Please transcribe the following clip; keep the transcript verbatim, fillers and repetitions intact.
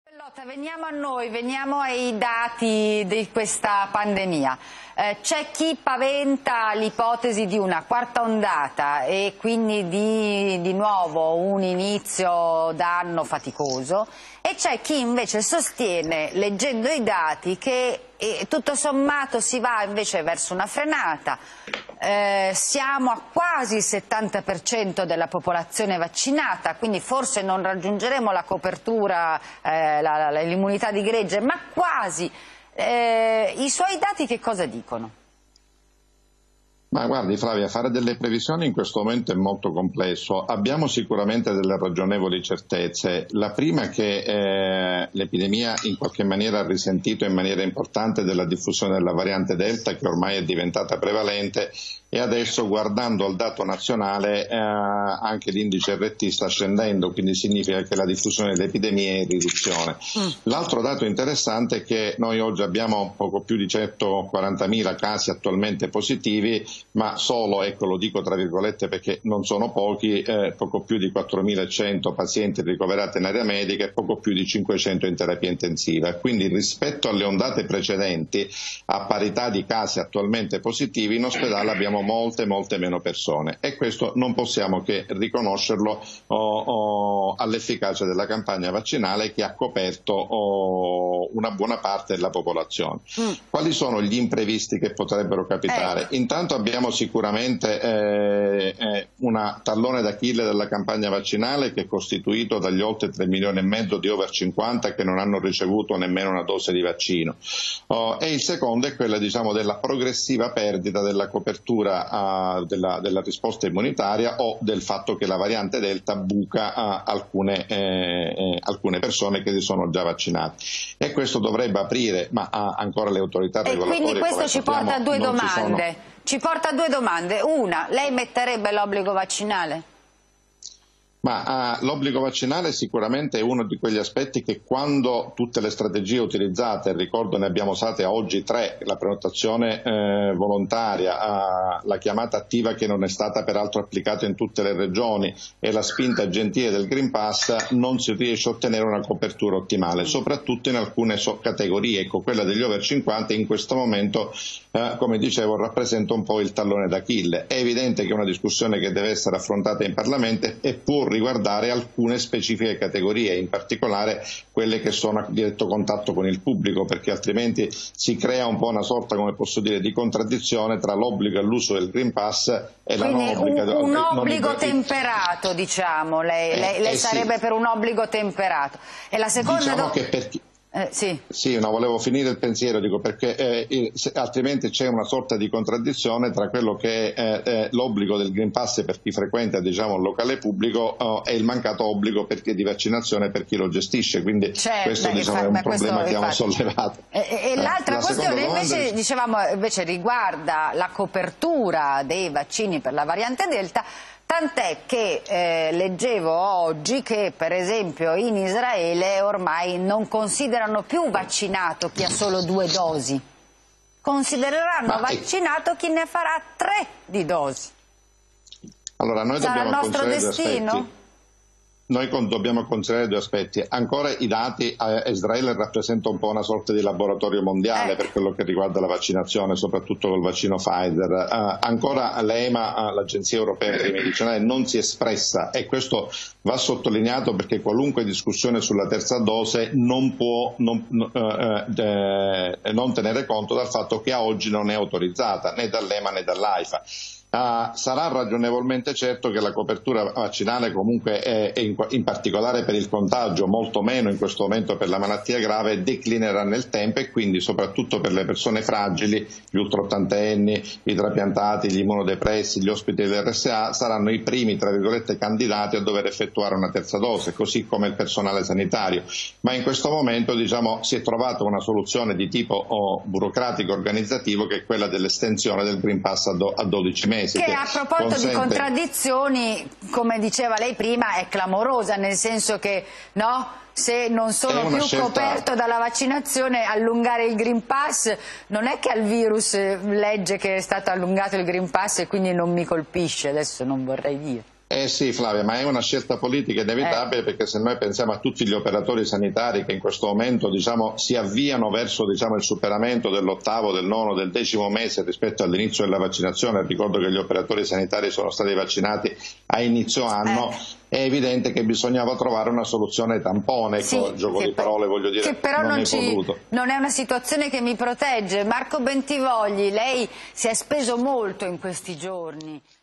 Lotta, veniamo a noi, veniamo ai dati di questa pandemia. Eh, c'è chi paventa l'ipotesi di una quarta ondata e quindi di, di nuovo un inizio d'anno faticoso, e c'è chi invece sostiene, leggendo i dati, che eh, tutto sommato si va invece verso una frenata. Eh, siamo a quasi il settanta per cento della popolazione vaccinata, quindi forse non raggiungeremo la copertura, eh, l'immunità di gregge, ma quasi. Eh, I suoi dati che cosa dicono? Ma guardi Flavia, fare delle previsioni in questo momento è molto complesso. Abbiamo sicuramente delle ragionevoli certezze. La prima è che eh, l'epidemia in qualche maniera ha risentito in maniera importante della diffusione della variante Delta, che ormai è diventata prevalente, e adesso, guardando al dato nazionale, eh, anche l'indice R T sta scendendo, quindi significa che la diffusione dell'epidemia è in riduzione. Mm. L'altro dato interessante è che noi oggi abbiamo poco più di centoquarantamila casi attualmente positivi, ma solo, ecco lo dico tra virgolette perché non sono pochi, eh, poco più di quattromilacento pazienti ricoverati in area medica e poco più di cinquecento in terapia intensiva. Quindi rispetto alle ondate precedenti, a parità di casi attualmente positivi, in ospedale abbiamo molte molte meno persone, e questo non possiamo che riconoscerlo oh, oh, all'efficacia della campagna vaccinale, che ha coperto oh, una buona parte della popolazione. Mm. Quali sono gli imprevisti che potrebbero capitare? Eh. Intanto abbiamo sicuramente eh, eh, una tallone d'Achille della campagna vaccinale, che è costituito dagli oltre tre milioni e mezzo di over cinquanta che non hanno ricevuto nemmeno una dose di vaccino, oh, e il secondo è quella, diciamo, della progressiva perdita della copertura uh, della, della risposta immunitaria, o del fatto che la variante Delta buca uh, alcune, eh, eh, alcune persone che si sono già vaccinate, e questo dovrebbe aprire, ma uh, ancora le autorità regolatorie. E quindi questo ci porta a due domande. Ci porta a due domande. Una, lei metterebbe l'obbligo vaccinale? Ma uh, l'obbligo vaccinale sicuramente è uno di quegli aspetti che, quando tutte le strategie utilizzate, ricordo ne abbiamo usate oggi tre, la prenotazione eh, volontaria, uh, la chiamata attiva che non è stata peraltro applicata in tutte le regioni, e la spinta gentile del Green Pass, non si riesce a ottenere una copertura ottimale, soprattutto in alcune so categorie. Ecco, quella degli over cinquanta in questo momento, uh, come dicevo, rappresenta un po' il tallone d'Achille. È evidente che è una discussione che deve essere affrontata in Parlamento e pur riguardare alcune specifiche categorie, in particolare quelle che sono a diretto contatto con il pubblico, perché altrimenti si crea un po' una sorta, come posso dire, di contraddizione tra l'obbligo all'uso del Green Pass e Quindi la non obbligazione. Un, un obbligo temperato, diciamo, lei, eh, lei, lei eh, sarebbe sì. per un obbligo temperato. E la seconda diciamo do... che per chi... Eh, sì, sì no, volevo finire il pensiero, dico, perché eh, se, altrimenti c'è una sorta di contraddizione tra quello che è eh, l'obbligo del Green Pass per chi frequenta, diciamo, il locale pubblico oh, e il mancato obbligo per chi, di vaccinazione per chi lo gestisce, quindi certo, questo, diciamo, infatti, è un problema questo, che abbiamo infatti. sollevato. E, e, e l'altra la questione domanda... invece, dicevamo, invece riguarda la copertura dei vaccini per la variante Delta. Tant'è che eh, leggevo oggi che, per esempio, in Israele ormai non considerano più vaccinato chi ha solo due dosi, considereranno Ma vaccinato è... chi ne farà tre di dosi. Allora, noi Sarà il nostro destino? Aspetti. Noi con, dobbiamo considerare due aspetti. Ancora i dati, eh, Israele rappresenta un po' una sorta di laboratorio mondiale eh. per quello che riguarda la vaccinazione, soprattutto col vaccino Pfizer. Eh, ancora l'E M A, l'Agenzia Europea per i Medicinali, non si è espressa, e questo va sottolineato, perché qualunque discussione sulla terza dose non può non, eh, eh, non tenere conto del fatto che a oggi non è autorizzata né dall'E M A né dall'AIFA. Uh, sarà ragionevolmente certo che la copertura vaccinale comunque è, è in, in particolare per il contagio, molto meno in questo momento per la malattia grave, declinerà nel tempo, e quindi soprattutto per le persone fragili, gli ultraottantenni, i trapiantati, gli immunodepressi, gli ospiti dell'R S A saranno i primi, tra virgolette, candidati a dover effettuare una terza dose, così come il personale sanitario. Ma in questo momento, diciamo, si è trovata una soluzione di tipo oh, burocratico organizzativo, che è quella dell'estensione del Green Pass a, do, a dodici mesi. Che, che a proposito consente... di contraddizioni, come diceva lei prima, è clamorosa, nel senso che no, se non sono più scelta... coperto dalla vaccinazione, allungare il Green Pass non è che al virus legge che è stato allungato il Green Pass e quindi non mi colpisce, adesso non vorrei dire. Eh sì Flavia, ma è una scelta politica inevitabile, eh. perché se noi pensiamo a tutti gli operatori sanitari che in questo momento diciamo, si avviano verso diciamo, il superamento dell'ottavo, del nono, del decimo mese rispetto all'inizio della vaccinazione, ricordo che gli operatori sanitari sono stati vaccinati a inizio anno, eh. è evidente che bisognava trovare una soluzione tampone, sì, ecco, gioco di parole voglio dire, che però non, non, è ci, non è una situazione che mi protegge. Marco Bentivogli, lei si è speso molto in questi giorni.